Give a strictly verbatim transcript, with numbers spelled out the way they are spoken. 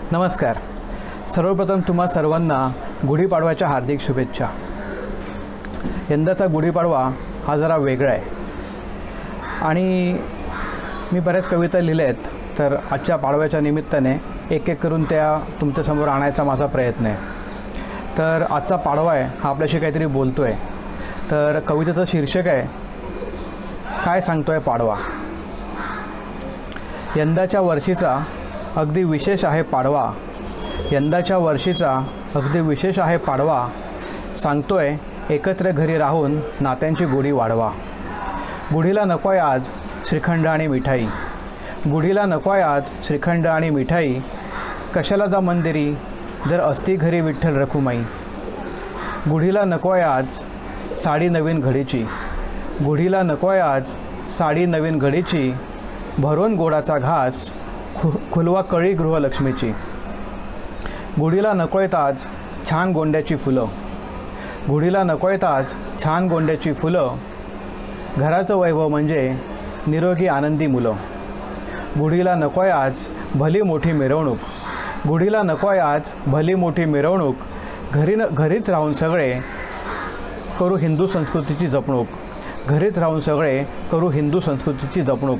नमस्कार. सर्वप्रथम तुम्हा सर्वांना गुढीपाडव्याच्या हार्दिक शुभेच्छा. यंदाचा गुढीपाडवा हा जरा वेगळा आहे आणि मी बऱ्याच कविता लिहिल्या आहेत, तर आजच्या पाडव्याच्या निमित्ताने एक एक करून त्या तुमच्यासमोर आणायचा माझा प्रयत्न आहे. तर आजचा पाडवा आहे हा आपल्याशी काहीतरी बोलतो आहे. तर कवितेचं शीर्षक आहे काय सांगतो आहे पाडवा. यंदाच्या वर्षीचा अगदी विशेष आहे पाडवा, यंदाच्या वर्षीचा अगदी विशेष आहे पाडवा, सांगतोय एकत्र घरी राहून नात्यांची गोडी वाढवा. गुढीला नको आहे आज श्रीखंड आणि मिठाई, गुढीला नको आहे आज श्रीखंड आणि मिठाई, कशाला जा मंदिरी जर असती घरी विठ्ठल रखुमाई. गुढीला नको आहे आज साडी नवीन घडीची, गुढीला नको आहे आज साडी नवीन घडीची, भरून गोडाचा घास खु खुलवा कळी गृहलक्ष्मीची. गुढीला नको आहेत आज छान गोंड्याची फुलं, गुढीला नको आहेत आज छान गोंड्याची फुलं, घराचं वैभव म्हणजे निरोगी आनंदी मुलं. गुढीला नको आहे आज भली मोठी मिरवणूक, गुढीला नको आहे आज भली मोठी मिरवणूक, घरी न घरीच राहून सगळे करू हिंदू संस्कृतीची जपणूक, घरीच राहून सगळे करू हिंदू संस्कृतीची जपणूक.